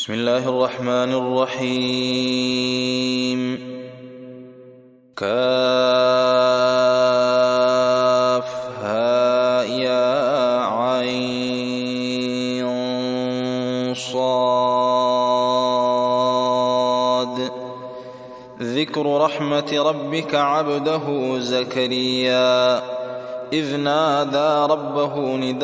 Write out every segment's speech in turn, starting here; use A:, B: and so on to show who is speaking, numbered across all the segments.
A: بسم الله الرحمن الرحيم. كافها يا عين صاد. ذكر رحمة ربك عبده زكريا إذ نادى ربه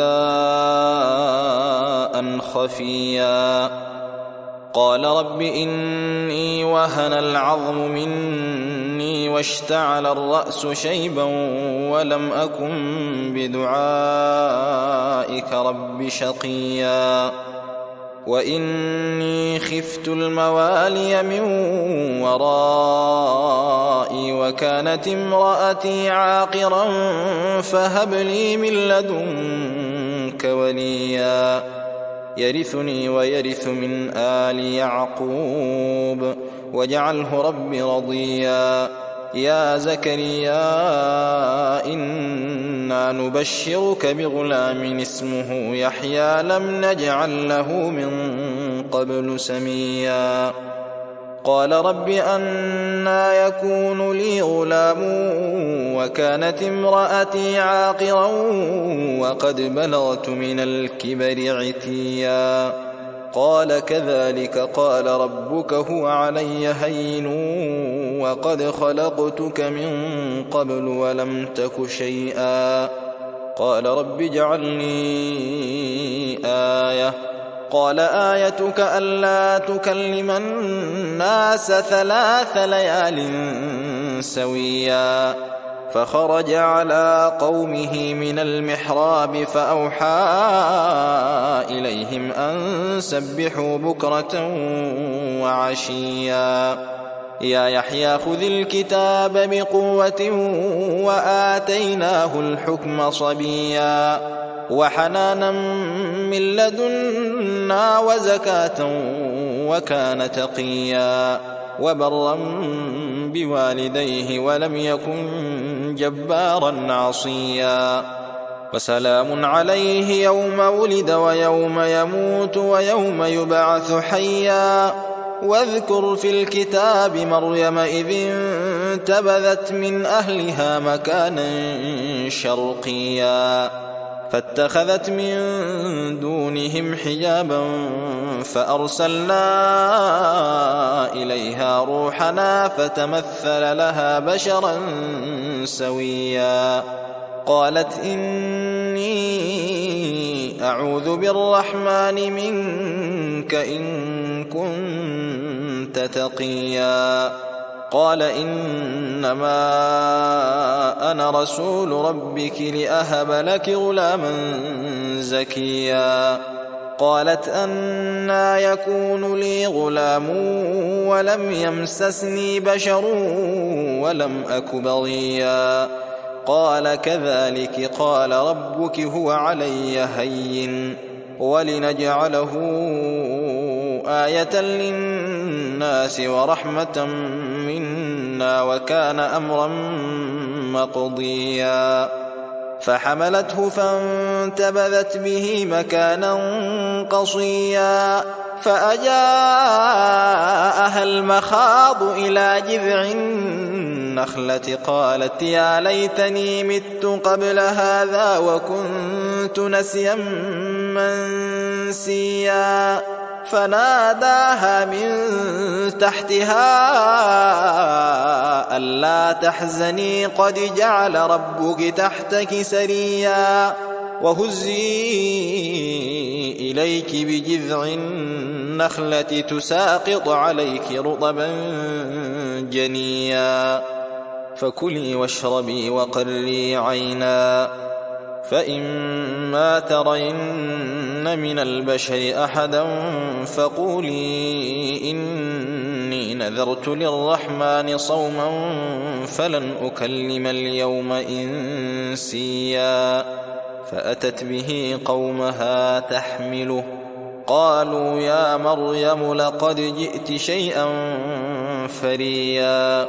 A: نداء خفيا قال رب إني وهن العظم مني واشتعل الرأس شيبا ولم أكن بدعائك رب شقيا وإني خفت الموالي من ورائي وكانت امرأتي عاقرا فهب لي من لدنك وليا يرثني ويرث من آل يعقوب واجعله رب رضيا. يا زكريا إنا نبشرك بغلام اسمه يحيى لم نجعل له من قبل سميا. قال رب أنى يكون لي غلام وكانت امرأتي عاقرا وقد بلغت من الكبر عتيا. قال كذلك قال ربك هو علي هين وقد خلقتك من قبل ولم تك شيئا. قال رب اجعل لي آية. قال آيتك ألا تكلم الناس 3 ليال سويا. فخرج على قومه من المحراب فأوحى إليهم أن سبحوا بكرة وعشيا. يا يحيى خذ الكتاب بقوة وآتيناه الحكم صبيا وحنانا من لدنا وزكاة وكان تقيا وبرا بوالديه ولم يكن جبارا عصيا. وسلام عليه يوم ولد ويوم يموت ويوم يبعث حيا. واذكر في الكتاب مريم إذ انتبذت من أهلها مكانا شرقيا فاتخذت من دونهم حجابا فأرسلنا إليها روحنا فتمثل لها بشرا سويا. قالت إني أعوذ بالرحمن منك إن كنت تقيا. قال إنما أنا رسول ربك لأهب لك غلاما زكيا. قالت أنى يكون لي غلام ولم يمسسني بشر ولم أك بغيا. قال كذلك قال ربك هو علي هين ولنجعله آية للناس ورحمة منا وكان أمرا مقضيا. فحملته فانتبذت به مكانا قصيا فأجاءها المخاض إلى جذع النخلة قالت يا ليتني مت قبل هذا وكنت نسيا منسيا. فناداها من تحتها ألا تحزني قد جعل ربك تحتك سريا وهزي إليك بجذع النخلة تساقط عليك رطبا جنيا. فكلي واشربي وقري عينا فإما ترين من البشر أحدا فقولي إني نذرت للرحمن صوما فلن أكلم اليوم إنسيا. فأتت به قومها تحمله قالوا يا مريم لقد جئت شيئا فريا.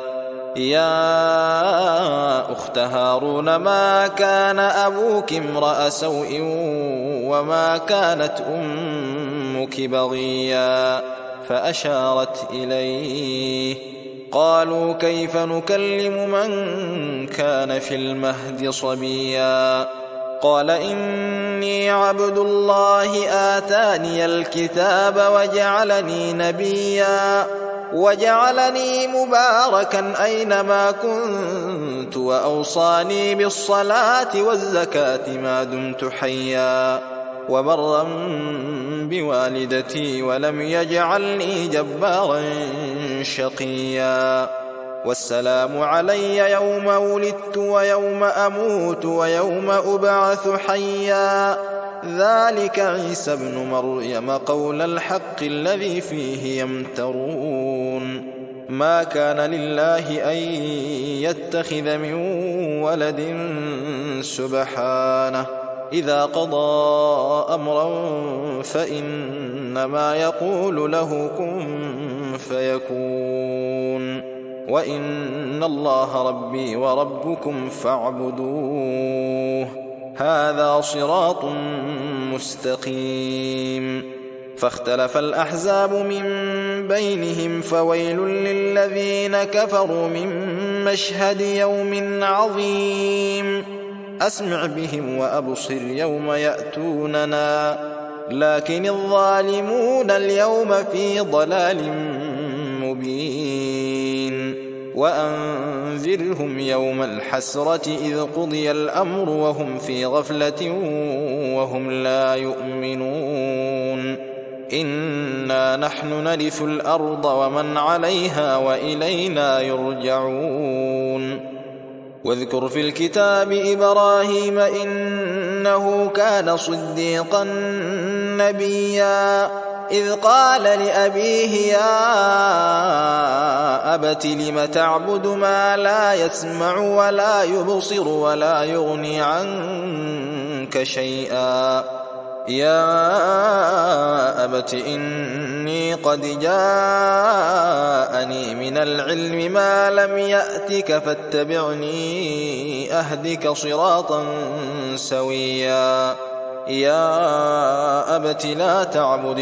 A: يا أخت هارون ما كان أبوك امرأ سوء وما كانت أمك الملك بغيا فأشارت إليه. قالوا كيف نكلم من كان في المهد صبيا. قال إني عبد الله آتاني الكتاب وجعلني نبيا وجعلني مباركا أينما كنت وأوصاني بالصلاة والزكاة ما دمت حيا وبرا بوالدتي ولم يجعلني جبارا شقيا. والسلام علي يوم ولدت ويوم أموت ويوم أبعث حيا. ذلك عيسى ابن مريم قول الحق الذي فيه يمترون. ما كان لله أن يتخذ من ولد سبحانه إذا قضى أمرا فإنما يقول له كن فيكون. وإن الله ربي وربكم فاعبدوه هذا صراط مستقيم. فاختلف الأحزاب من بينهم فويل للذين كفروا من مشهد يوم عظيم. أسمع بهم وأبصر يوم يأتوننا لكن الظالمون اليوم في ضلال مبين. وأنذرهم يوم الحسرة إذ قضي الأمر وهم في غفلة وهم لا يؤمنون. إنا نحن نرث الأرض ومن عليها وإلينا يرجعون. واذكر في الكتاب إبراهيم إنه كان صديقا نبيا إذ قال لأبيه يا أبت لم تعبد ما لا يسمع ولا يبصر ولا يغني عنك شيئا. يا أبت إني قد جاءني من العلم ما لم يأتك فاتبعني أهدك صراطا سويا. يا أبت لا تعبد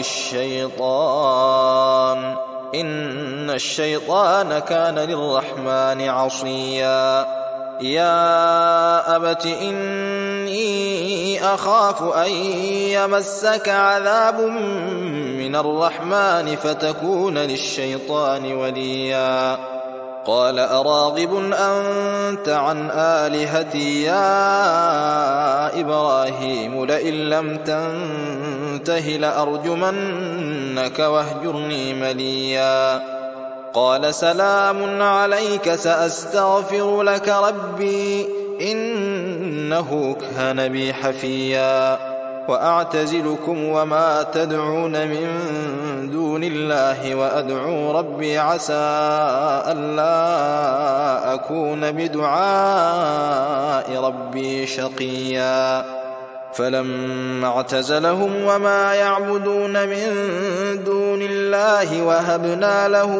A: الشيطان إن الشيطان كان للرحمن عصيا. يا أبت إني أخاف أن يمسك عذاب من الرحمن فتكون للشيطان وليا. قال أراغب أنت عن آلهتي يا إبراهيم لئن لم تنته لأرجمنك واهجرني مليا. قال سلام عليك سأستغفر لك ربي إنه كان بي حفيا. وأعتزلكم وما تدعون من دون الله وأدعو ربي عسى ألا أكون بدعاء ربي شقيا. فلما اعتزلهم وما يعبدون من دون الله وهبنا له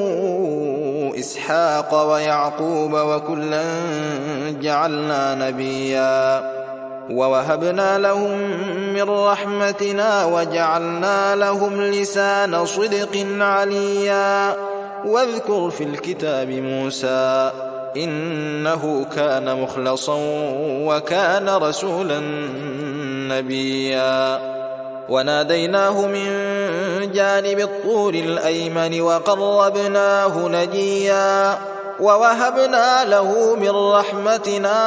A: إسحاق ويعقوب وكلا جعلنا نبيا ووهبنا لهم من رحمتنا وجعلنا لهم لسان صدق عليا. واذكر في الكتاب موسى إنه كان مخلصا وكان رسولا نبيا. وناديناه من جانب الطور الأيمن وقربناه نجيا. ووهبنا له من رحمتنا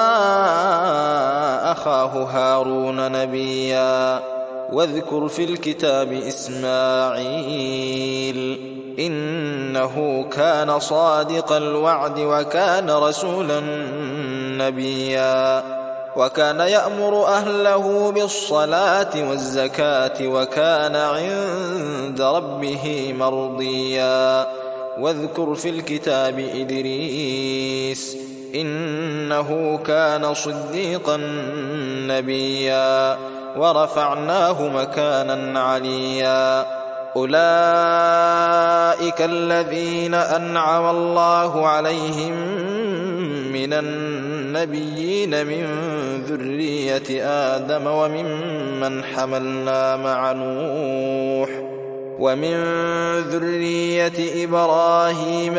A: أخاه هارون نبيا. واذكر في الكتاب إسماعيل إنه كان صادق الوعد وكان رسولا نبيا. وكان يأمر أهله بالصلاة والزكاة وكان عند ربه مرضيا. واذكر في الكتاب إدريس إنه كان صديقا نبيا ورفعناه مكانا عليا. أولئك الذين أنعم الله عليهم من النبيين من ذرية آدم وممن حملنا مع نوح ومن ذرية إبراهيم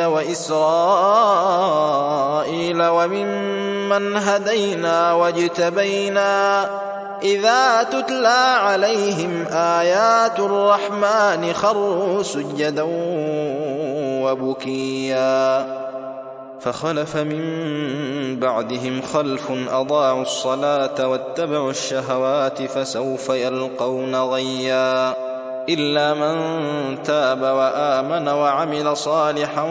A: وإسرائيل وممن هدينا واجتبينا إذا تتلى عليهم آيات الرحمن خروا سجدا وبكيا فخلف من بعدهم خلف أضاعوا الصلاة واتبعوا الشهوات فسوف يلقون غيا إلا من تاب وآمن وعمل صالحا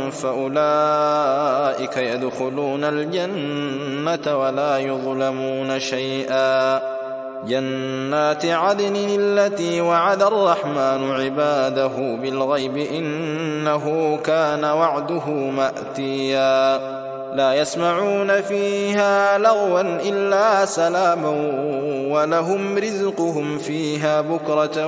A: فأولئك يدخلون الجنة ولا يظلمون شيئا جنات عدن التي وعد الرحمن عباده بالغيب إنه كان وعده مأتيا لا يسمعون فيها لغوا إلا سلاما ولهم رزقهم فيها بكرة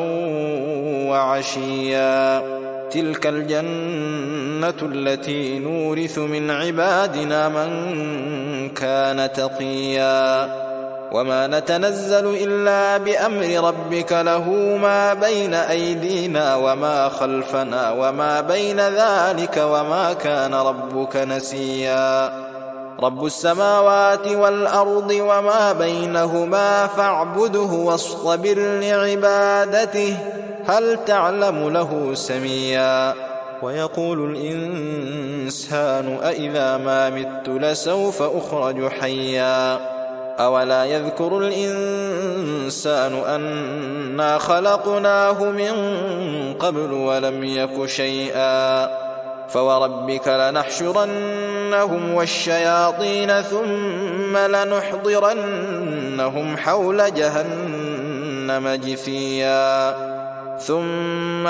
A: وعشيا تلك الجنة التي نورث من عبادنا من كان تقيا وما نتنزل إلا بأمر ربك له ما بين أيدينا وما خلفنا وما بين ذلك وما كان ربك نسيا رب السماوات والأرض وما بينهما فاعبده واصطبر لعبادته هل تعلم له سميا ويقول الإنسان أإذا ما مت لسوف أخرج حيا أولا يذكر الإنسان أنا خلقناه من قبل ولم يك شيئا فوربك لنحشرنهم والشياطين ثم لنحضرنهم حول جهنم جثيا ثم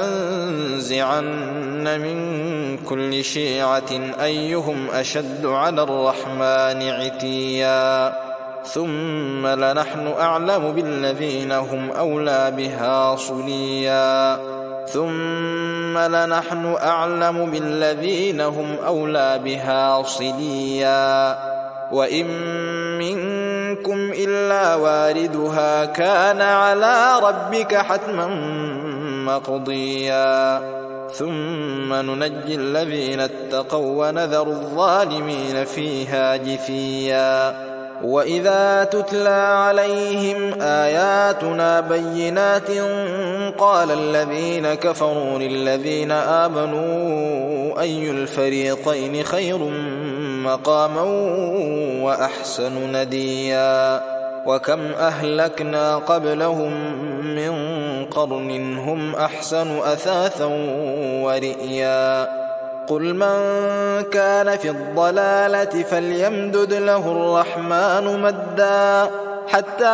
A: لننزعن من كل شيعة أيهم أشد على الرحمن عتيا ثم لنحن أعلم بالذين هم أولى بها صليا ثم لنحن أعلم بالذين هم أولى بها صليا وإن منكم إلا واردها كان على ربك حتما مقضيا ثم ننجي الذين اتقوا ونذر الظالمين فيها جثيا وإذا تتلى عليهم آياتنا بينات قال الذين كفروا للذين آمنوا أي الفريقين خير مقاما وأحسن نديا وكم أهلكنا قبلهم من قرن هم أحسن أثاثا ورئيا قل من كان في الضلالة فليمدد له الرحمن مدا حتى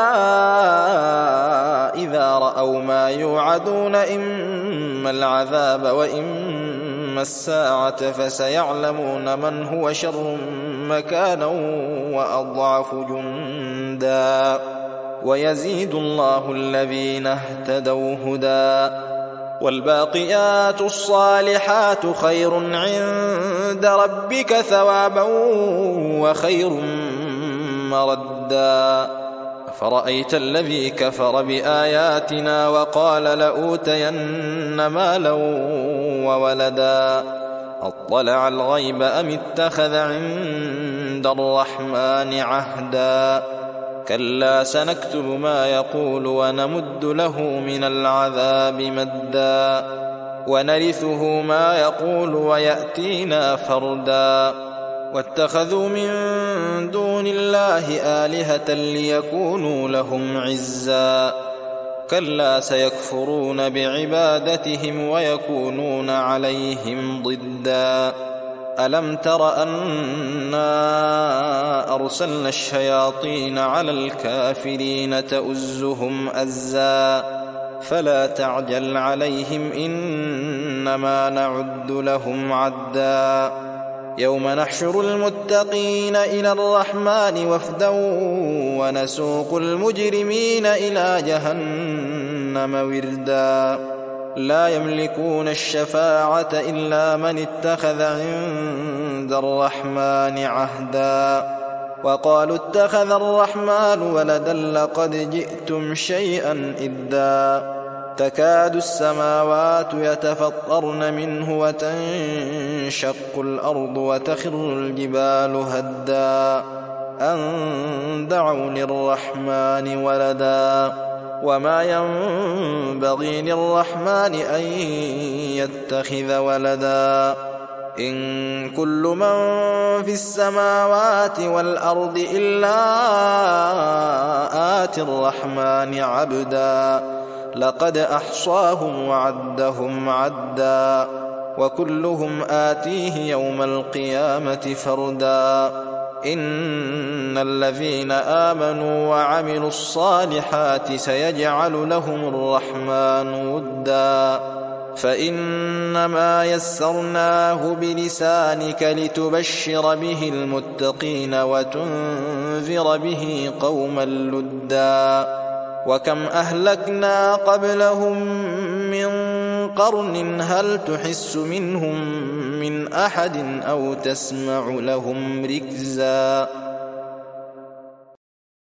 A: إذا رأوا ما يوعدون إما العذاب وإما الساعة فسيعلمون من هو شر مكانا وأضعف جندا ويزيد الله الذين اهتدوا هدى والباقيات الصالحات خير عند ربك ثوابا وخير مردا فرأيت الذي كفر بآياتنا وقال لأوتين مالا وولدا أطلع الغيب أم اتخذ عند الرحمن عهدا كلا سنكتب ما يقول ونمد له من العذاب مدا ونرثه ما يقول ويأتينا فردا واتخذوا من دون الله آلهة ليكونوا لهم عزا كلا سيكفرون بعبادتهم ويكونون عليهم ضدا ألم تر أنا أرسلنا الشياطين على الكافرين تؤزهم أزا فلا تعجل عليهم إنما نعد لهم عدا يوم نحشر المتقين إلى الرحمن وفدا ونسوق المجرمين إلى جهنم وردا لا يملكون الشفاعة إلا من اتخذ عند الرحمن عهدا وقالوا اتخذ الرحمن ولدا لقد جئتم شيئا إدا تكاد السماوات يتفطرن منه وتنشق الأرض وتخر الجبال هدا أن دعوا للرحمن ولدا وما ينبغي للرحمن أن يتخذ ولدا إن كل من في السماوات والأرض إلا آتي الرحمن عبدا لقد أحصاهم وعدهم عدا وكلهم آتيه يوم القيامة فردا إن الذين آمنوا وعملوا الصالحات سيجعل لهم الرحمن ودا فإنما يسرناه بلسانك لتبشر به المتقين وتنذر به قوما لدا وكم أهلكنا قبلهم من قرن هل تحس منهم من أحد أو تسمع لهم ركزا